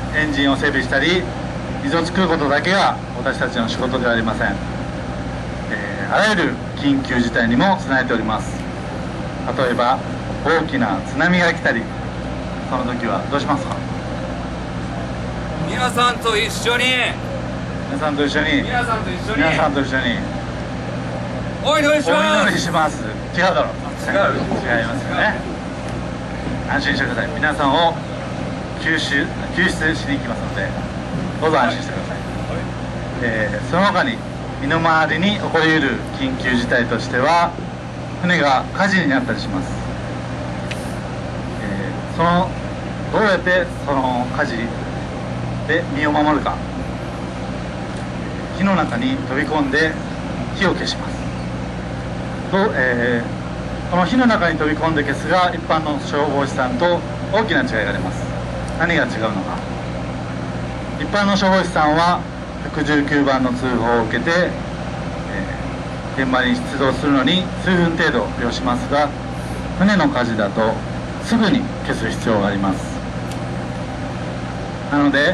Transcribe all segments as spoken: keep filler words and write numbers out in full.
エンジンを整備したり水を作ることだけが私たちの仕事ではありません。えー、あらゆる緊急事態にも備えております。例えば大きな津波が来たり、その時はどうしますか？ 皆さんと一緒に皆さんと一緒に皆さんと一緒に皆さんと一緒にお祈りしおます。 祈りします。違うだろう。 違う違いますよね。安心してください。皆さんを救出救出しに行きますので、どうぞ安心してください。えー、その他に身の回りに起こりうる緊急事態としては、船が火事になったりします。えー、そのどうやってその火事で身を守るか。火の中に飛び込んで火を消します。と、えー、この火の中に飛び込んで消すが一般の消防士さんと大きな違いが出ます。何が違うのか。一般の消防士さんはひゃくじゅうきゅうばんの通報を受けて、えー、現場に出動するのに数分程度要しますが、船の火事だとすぐに消す必要があります。なので、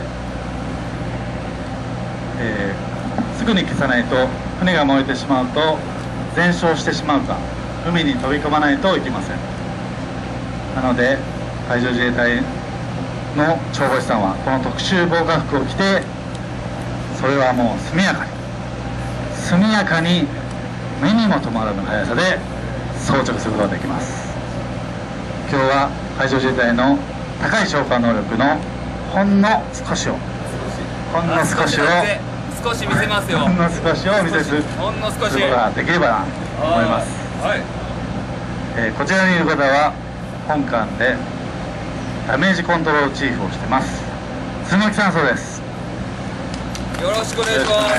えー、すぐに消さないと船が燃えてしまうと全焼してしまうか、海に飛び込まないといけません。なので海上自衛隊の消防士さんはこの特殊防火服を着て、それはもう速やかに速やかに目にも留まらぬ速さで装着することができます。今日は海上自衛隊の高い消火能力のほんの少しをほんの少しを少し見せますよ。 ほんの少しを見せるほんの少しことができればなと思います。 はい。 えー、こちらにいる方は本艦でダメージコントロールチーフをしてます鈴木さんそうです。 よろしくお願いします。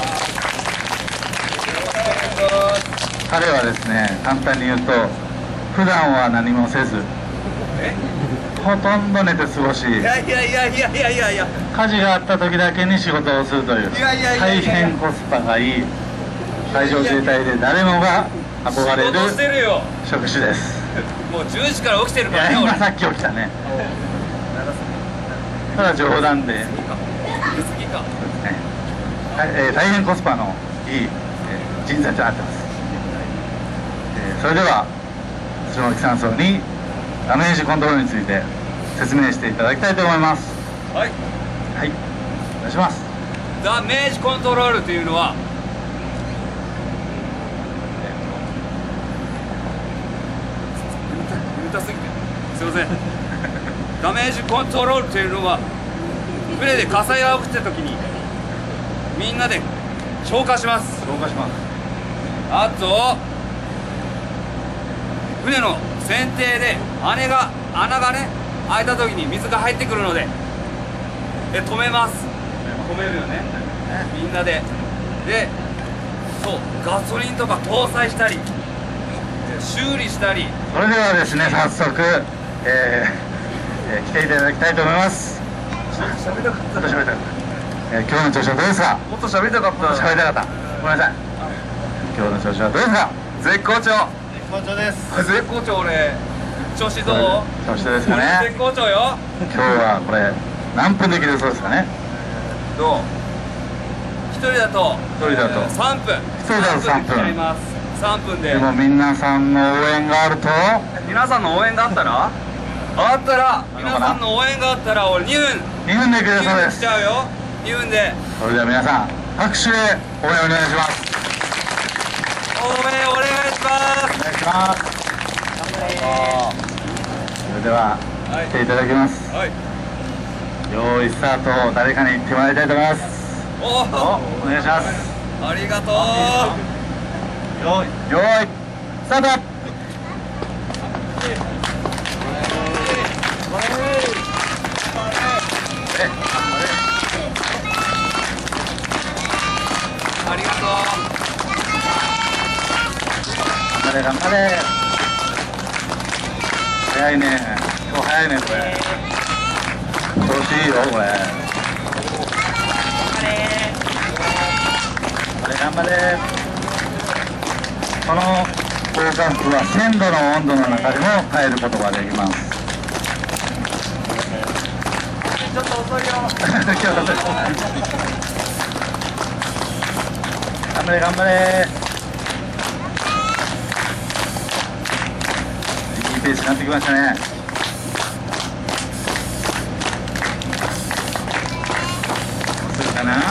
彼はですね、簡単に言うと普段は何もせずほとんど寝て過ごし、 いやいやいやいやいやいやいや火事があった時だけに仕事をするという大変コスパがいい海上自衛隊で誰もが憧れる職種です。 もうじゅうじから起きてるからね。 いや今さっき起きたね。ただ冗談で、そうですね、えー、大変コスパのいい、えー、人材となってます。えー、それでは鈴木さんそうにダメージコントロールについて説明していただきたいと思います。 はいはい、お願いします。 ダメージコントロールというのは、うるさすぎてすいませんダメージコントロールというのは、船で火災が起きた時にみんなで消火します。 消火します。 あと船の船底で穴が穴がね開いた時に水が入ってくるので、え止めます。止めるよね、みんなで。で、そうガソリンとか搭載したり修理したり。 それではですね、早速、えーえー、来ていただきたいと思います。 喋りたかった。 ちょっと喋りたかった、えー、今日の調子はどうですか？ もっと喋りたかった。 喋りたかった。ごめんなさい。今日の調子はどうですか？ 絶好調。 絶好調です。 絶好調。俺調子どう？ 調子ですかね。 絶好調よ。 今日はこれ何分できるそうですかね？ どう？一人だと一人だとさんぷん。 一人だとさんぷん。 さんぷんで。 でも皆さんの応援があると、 皆さんの応援があったらあったら皆さんの応援があったら俺にふんにふんでいけるそうです。 しちゃうよ。にふんで。 それでは皆さん拍手で応援お願いします。 応援お願いします。 お願いします。それでは来ていただきます。 はい、 用意スタートを誰かに言ってもらいたいと思います。 おお、 お願いします。 ありがとう。 用意用意スタート。 ありがとう。 頑張れ頑張れ。早いね。今日早いねこれ。調子いいよこれ。頑張れ頑張れ。この防火服はせんどの温度の中でも耐えることができます。 ちょっと遅いよ。 頑張れ頑張れ。いいペースになってきましたね。するかな。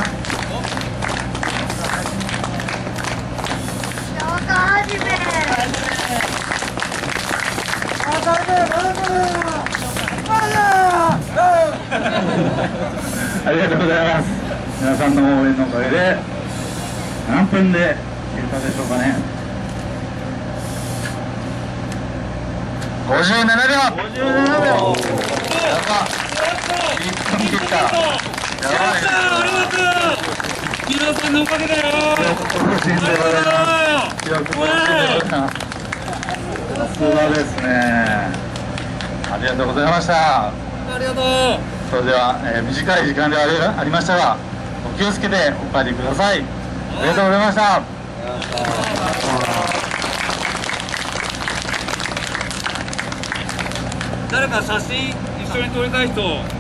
ありがとうございます。皆さんの応援のおかげで何分で切れたでしょうかね。ごじゅうななびょう。ごじゅうななびょう。やば。いっぷん切った。やばい。 ありがとう。皆さんのおかげだよ。 更新でございます。記録更新でございます。さすがですね。ありがとうございました。 ありがとう。 それでは、えー、短い時間ではありありましたが、お気をつけてお帰りください。ありがとうございました。 誰か写真一緒に撮りたい人。